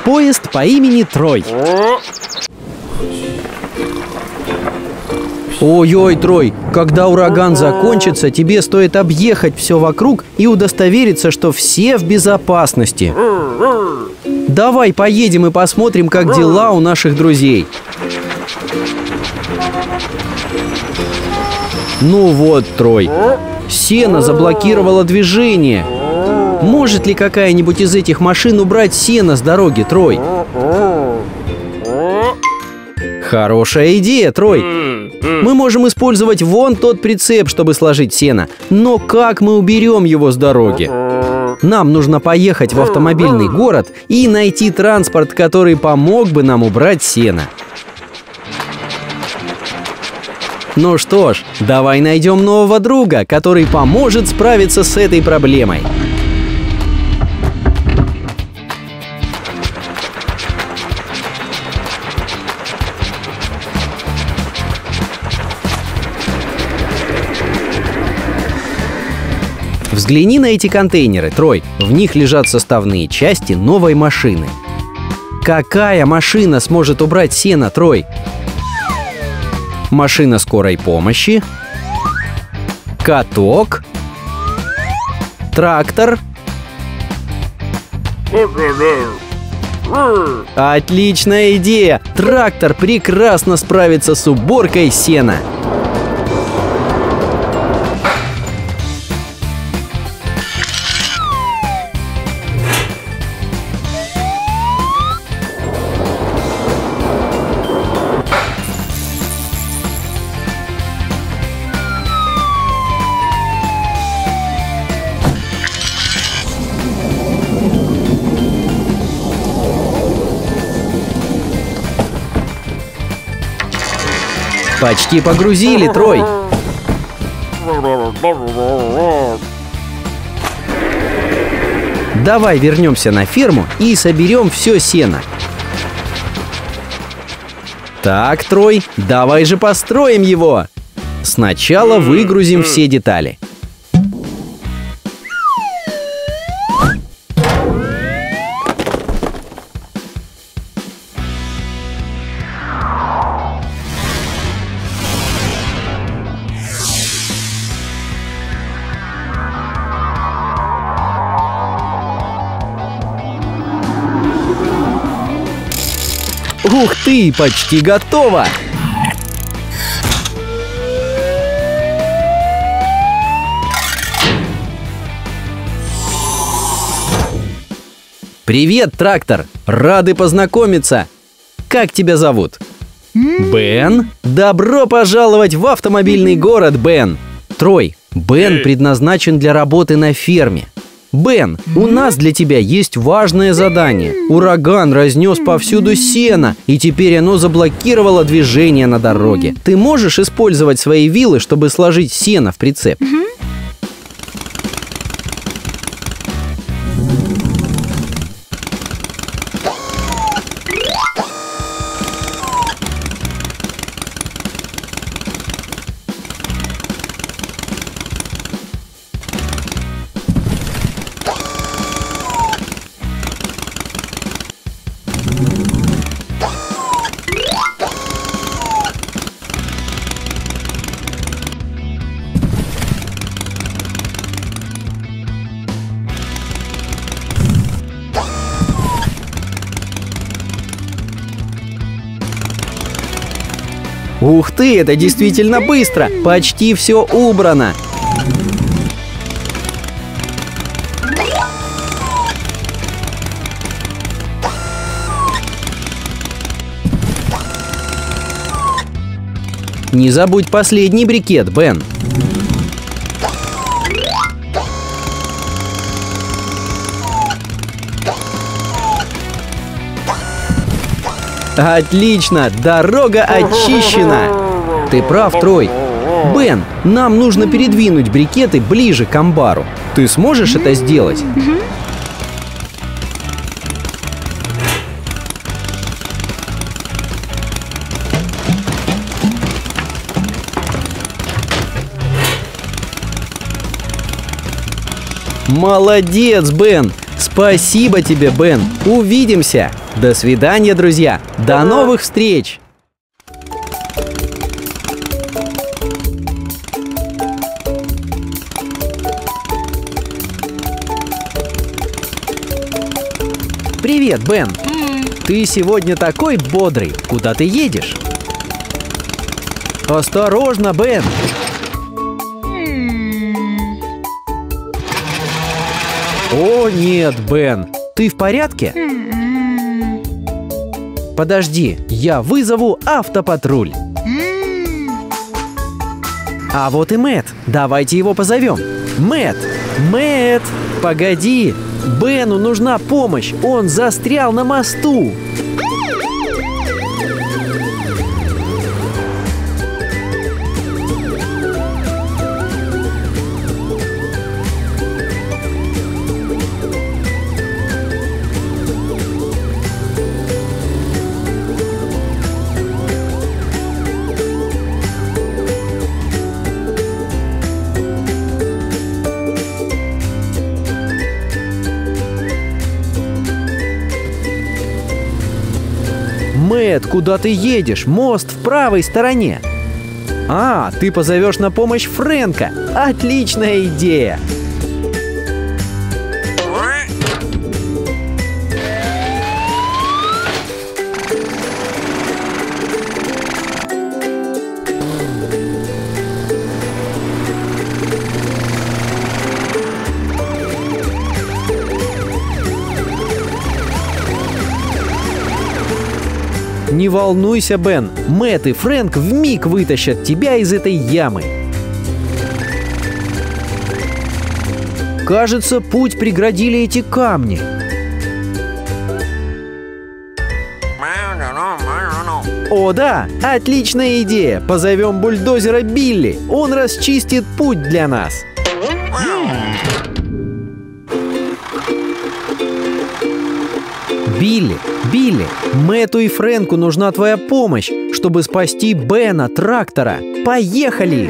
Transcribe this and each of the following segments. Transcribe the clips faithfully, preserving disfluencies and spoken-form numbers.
Поезд по имени Трой. Ой-ой, Трой, когда ураган закончится, тебе стоит объехать все вокруг и удостовериться, что все в безопасности. Давай поедем и посмотрим, как дела у наших друзей. Ну вот, Трой, сено заблокировало движение. Может ли какая-нибудь из этих машин убрать сено с дороги, Трой? Хорошая идея, Трой. Мы можем использовать вон тот прицеп, чтобы сложить сено. Но как мы уберем его с дороги? Нам нужно поехать в автомобильный город и найти транспорт, который помог бы нам убрать сено. Ну что ж, давай найдем нового друга, который поможет справиться с этой проблемой. Взгляни на эти контейнеры, Трой. В них лежат составные части новой машины. Какая машина сможет убрать сено, Трой? Машина скорой помощи? Каток? Трактор? Отличная идея! Трактор прекрасно справится с уборкой сена. Почти погрузили, Трой. Давай вернемся на ферму и соберем все сено. Так, Трой, давай же построим его. Сначала выгрузим все детали. Ух ты, почти готово! Привет, трактор! Рады познакомиться! Как тебя зовут? Бен? Добро пожаловать в автомобильный город, Бен! Трой, Бен предназначен для работы на ферме. Бен, у нас для тебя есть важное задание. Ураган разнес повсюду сено, и теперь оно заблокировало движение на дороге. Ты можешь использовать свои вилы, чтобы сложить сено в прицеп? Ух ты, это действительно быстро! Почти все убрано! Не забудь последний брикет, Бен. Отлично! Дорога очищена! Ты прав, Трой. Бен, нам нужно передвинуть брикеты ближе к амбару. Ты сможешь это сделать? Молодец, Бен! Спасибо тебе, Бен. Увидимся. До свидания, друзья. До новых встреч. Привет, Бен. Ты сегодня такой бодрый. Куда ты едешь? Осторожно, Бен. О, нет, Бен. Ты в порядке? Подожди, я вызову автопатруль. А вот и Мэтт. Давайте его позовем. Мэтт! Мэтт! Погоди! Бену нужна помощь. Он застрял на мосту. Мэтт, куда ты едешь? Мост в правой стороне. А, ты позовешь на помощь Фрэнка. Отличная идея. Не волнуйся, Бен. Мэтт и Фрэнк вмиг вытащат тебя из этой ямы. Кажется, путь преградили эти камни. О да, отличная идея. Позовем бульдозера Билли. Он расчистит путь для нас. Билли, Билли, Мэтту и Фрэнку нужна твоя помощь, чтобы спасти Бена, трактора. Поехали!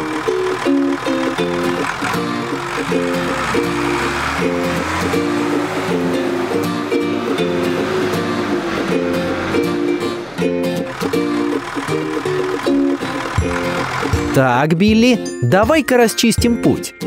Так, Билли, давай-ка расчистим путь.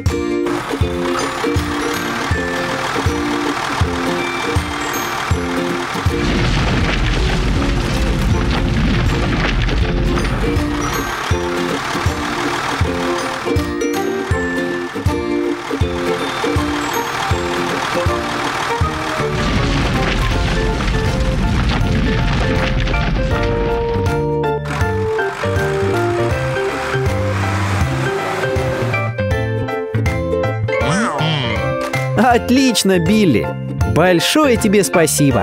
Отлично, Билли! Большое тебе спасибо!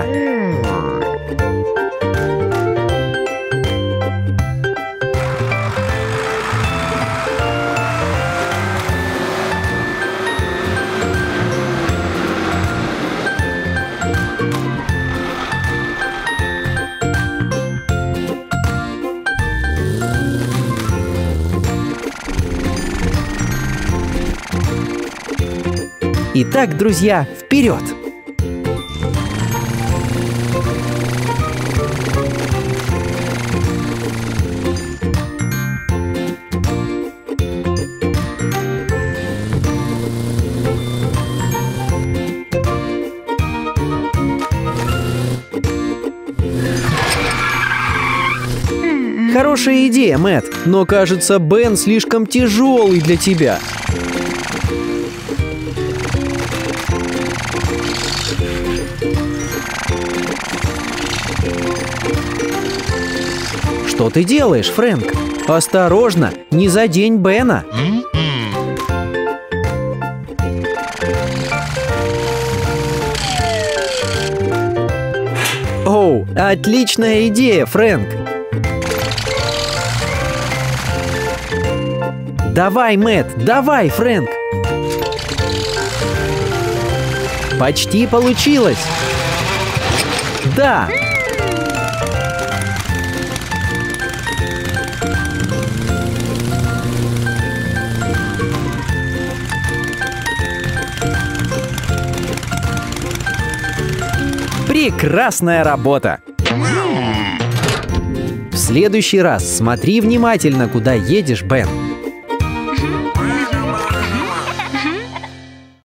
Итак, друзья, вперед! Хорошая идея, Мэтт, но кажется, Бен слишком тяжелый для тебя. Что ты делаешь, Фрэнк? Осторожно, не задень Бена. Оу, отличная идея, Фрэнк. Давай, Мэтт, давай, Фрэнк. Почти получилось. Да. Прекрасная работа! В следующий раз смотри внимательно, куда едешь, Бен.